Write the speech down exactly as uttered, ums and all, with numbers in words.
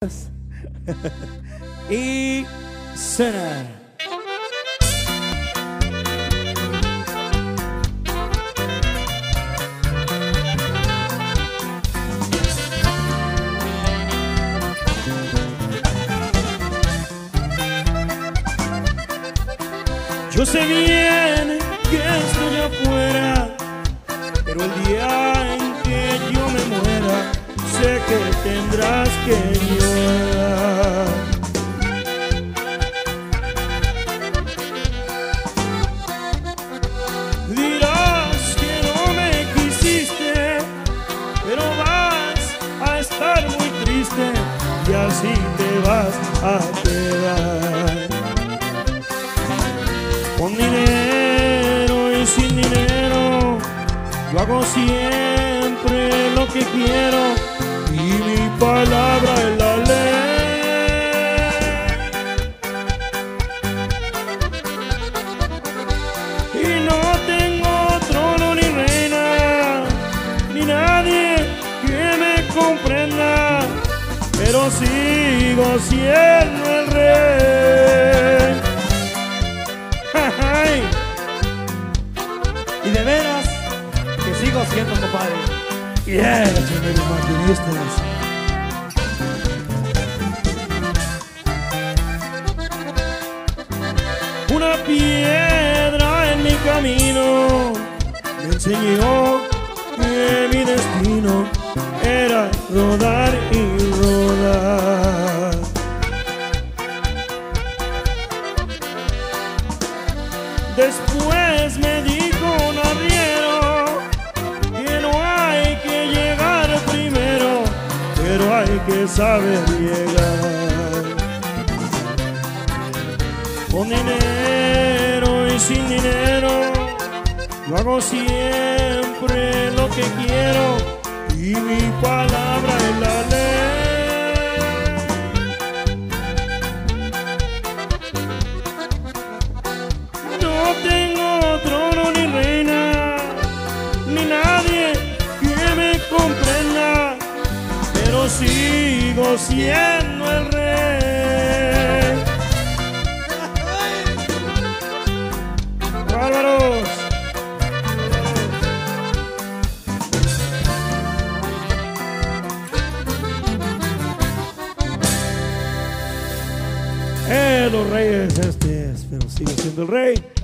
Y cena. Yo sé bien que estoy afuera, pero el día en que yo me muera, sé que tendrás que llorar. Dirás que no me quisiste, pero vas a estar muy triste y así te vas a quedar. Con dinero y sin dinero, yo hago siempre lo que quiero y mi palabra es la ley. Y no tengo trono ni reina, ni nadie que me comprenda, pero sigo siendo el rey. Y de veras que sigo siendo, compadre. Yeah, señores maquinistas. Una piedra en mi camino me enseñó que mi destino era rodar y rodar. Después me dijo un arriero que no hay que llegar primero, pero hay que saber llegar. Con dinero y sin dinero, yo hago siempre lo que quiero y mi palabra es la ley. No tengo trono ni reina, ni nadie que me comprenda, pero sigo siendo el rey. ¡Bárbaros! Eh, los reyes este es, pero sigo siendo el rey.